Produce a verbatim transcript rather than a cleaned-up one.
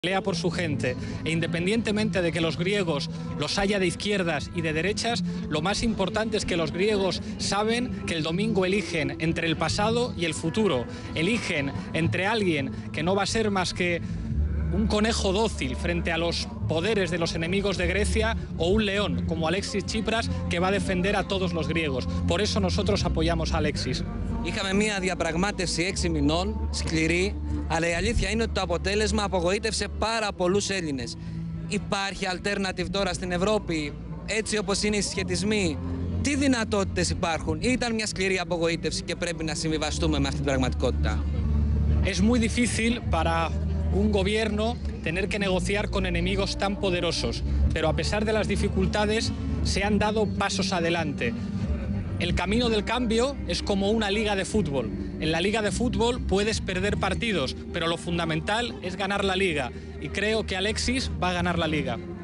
Pelea por su gente, e independientemente de que los griegos los haya de izquierdas y de derechas, lo más importante es que los griegos saben que el domingo eligen entre el pasado y el futuro, eligen entre alguien que no va a ser más que un conejo dócil frente a los poderes de los enemigos de Grecia o un león como Alexis Tsipras que va a defender a todos los griegos. Por eso nosotros apoyamos a Alexis. Είχαμε μια διαπραγμάτευση έξι μηνών, σκληρή, αλλά η αλήθεια είναι ότι το αποτέλεσμα απογοήτευσε πάρα πολλούς Έλληνες. Υπάρχει alternative τώρα στην Ευρώπη, έτσι όπως είναι οι συσχετισμοί? Τι δυνατότητες υπάρχουν? Ή ήταν μια σκληρή απογοήτευση και πρέπει να συμβιβαστούμε με αυτή την πραγματικότητα? Es muy difícil para un gobierno tener que negociar con enemigos tan poderosos, pero a pesar de las dificultades se han dado pasos adelante. El camino del cambio es como una liga de fútbol. En la liga de fútbol puedes perder partidos, pero lo fundamental es ganar la liga. Y creo que Alexis va a ganar la liga.